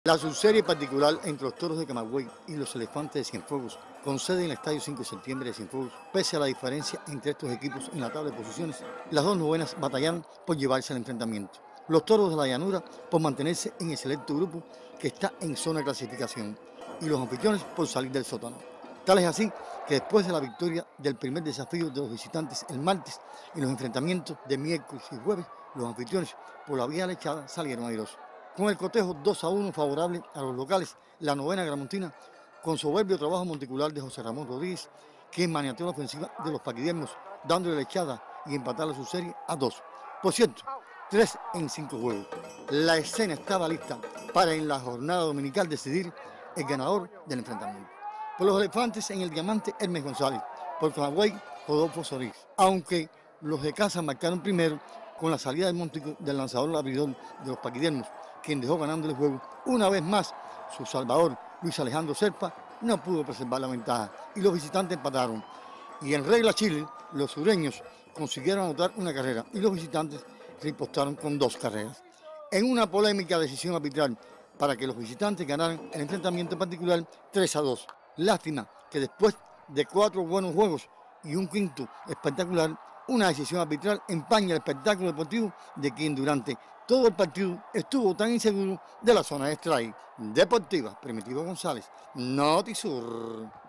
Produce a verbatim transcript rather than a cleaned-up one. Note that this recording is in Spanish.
La subserie particular entre los Toros de Camagüey y los Elefantes de Cienfuegos, con sede en el Estadio cinco de septiembre de Cienfuegos, pese a la diferencia entre estos equipos en la tabla de posiciones, las dos novenas batallaron por llevarse al enfrentamiento. Los Toros de la Llanura por mantenerse en el selecto grupo que está en zona de clasificación y los anfitriones por salir del sótano. Tal es así que después de la victoria del primer desafío de los visitantes el martes y los enfrentamientos de miércoles y jueves, los anfitriones por la vía lechada salieron airosos. Con el cotejo dos a uno favorable a los locales, la novena gramontina, con soberbio trabajo monticular de José Ramón Rodríguez, que maniateó la ofensiva de los paquidermos, dándole la echada y empatar a su serie a dos. Por cierto, tres en cinco juegos. La escena estaba lista para en la jornada dominical decidir el ganador del enfrentamiento. Por los elefantes en el diamante Hermes González, por Camagüey Rodolfo Solís, aunque los de casa marcaron primero con la salida del Montico del lanzador abridor de los paquidermos, quien dejó ganando el juego. Una vez más, su salvador, Luis Alejandro Serpa, no pudo preservar la ventaja y los visitantes empataron. Y en regla Chile, los sureños consiguieron anotar una carrera y los visitantes ripostaron con dos carreras. En una polémica decisión arbitral para que los visitantes ganaran el enfrentamiento particular tres a dos. Lástima que después de cuatro buenos juegos y un quinto espectacular, una decisión arbitral empaña el espectáculo deportivo de quien durante todo el partido estuvo tan inseguro de la zona de strike. Deportiva, Primitivo González, Notisur.